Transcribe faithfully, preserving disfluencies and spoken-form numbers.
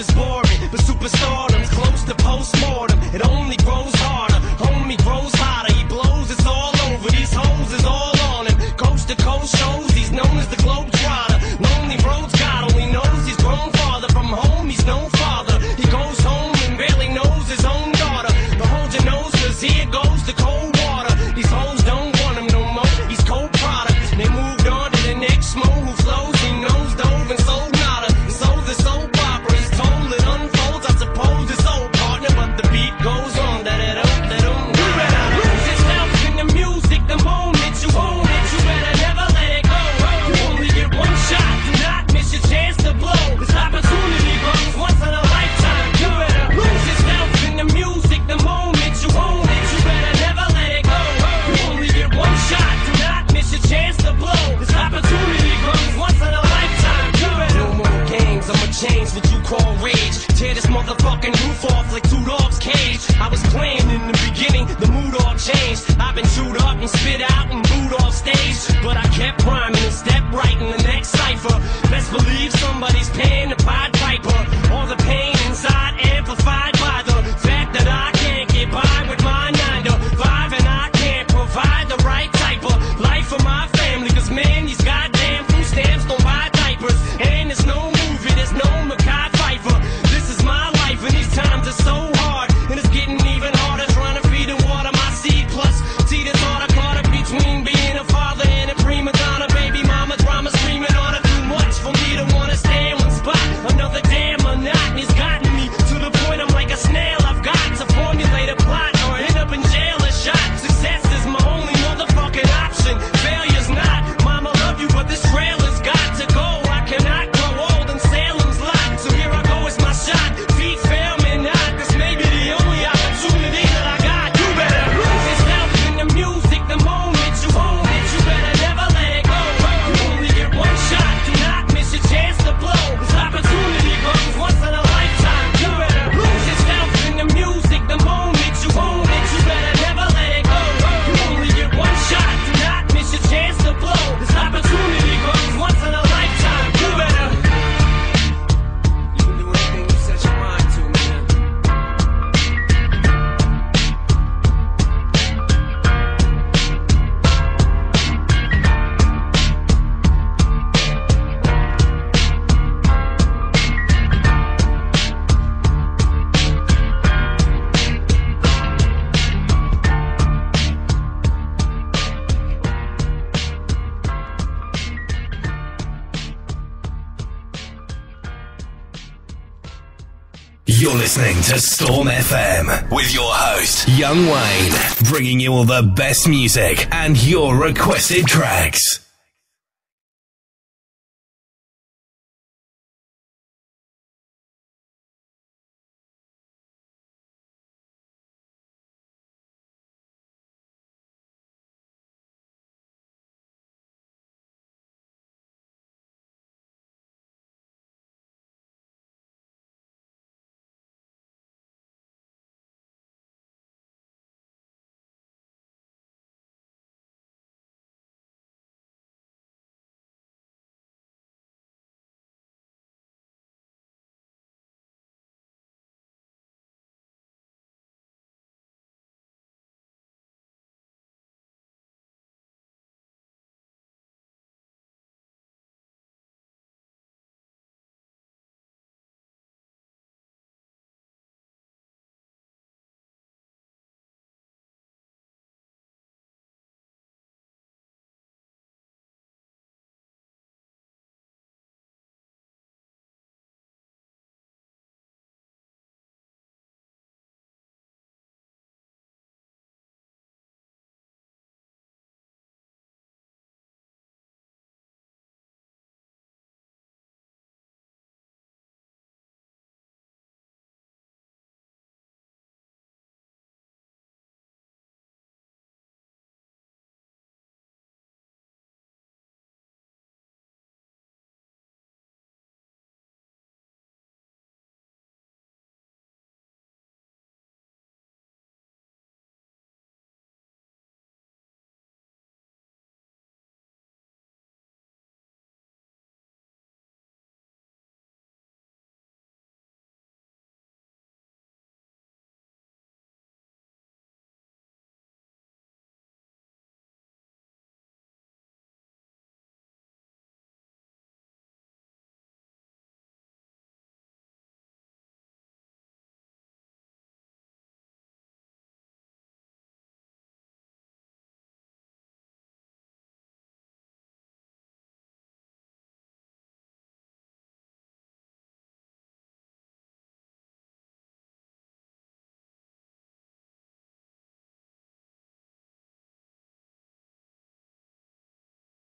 is boring, but superstardom's close to postmortem. It only grows harder, homie grows hotter. He blows, it's all over, these hoes is all on him. Coast to coast shows, he's known as the Globetrotter. Lonely roads, God only knows he's grown farther from home, he's no father. He goes home and barely knows his own daughter. But hold your nose, cause here goes the cold water. These hoes don't want him no more, he's cold product. They moved on to the next mo who flows, he knows dove and sold nada. So the soap opera is told, it unfolds, I suppose it's old partner, but the beat goes on. That it up, that um, you better lose yourself in the music the moment you own it. You better never let it go. You only get one shot, do not miss your chance to blow. This opportunity comes once in a lifetime. You better lose yourself in the music the moment you own it. You better never let it go. You only get one shot, do not miss your chance to blow. This opportunity comes once in a lifetime. You better no more games, I'ma change what you call rage. Tear this motherfucking roof off like two dogs' cage. I was playing in the beginning, the mood all changed. I've been chewed up and spit out and booed off stage, but I kept rhyming and stepped right in the next cipher. Best believe somebody's paying the Pied Piper. All the pain inside amplified by the fact that I can't get by with my nine to five, and I can't provide the right type of life for my family. Cause man, these goddamn food stamps don't buy diapers, and there's no movie, there's no Mackay Pfeiffer. This is my life and these times are so hard, and it's getting even harder trying to feed and water my seed. Plus, see this order caught up between being a father and a prima donna. Baby mama drama screaming on her, too much for me to wanna stay in one spot. Another damn monotony's gotten me to the point I'm like a snail. I've got to formulate a plot or end up in jail or shot. Success is my only motherfucking option, failure's not. Mama love you, but this trailer's got to go. I cannot grow old in Salem's lot, so here I go, it's my shot. Feet fail me not, this may be the only opportunity that I got. You better lose yourself in the music the moment you own it. You better never let it go. You only get one shot, do not miss your chance to blow. This opportunity comes once in a lifetime. You better lose yourself in the music the moment you own it. You better never let it go. You only get one shot, do not miss your chance to blow. This opportunity comes once in a lifetime. You better. You can do anything you set your mind to, man. You're listening to Storm F M with your host, Young Wayne, bringing you all the best music and your requested tracks.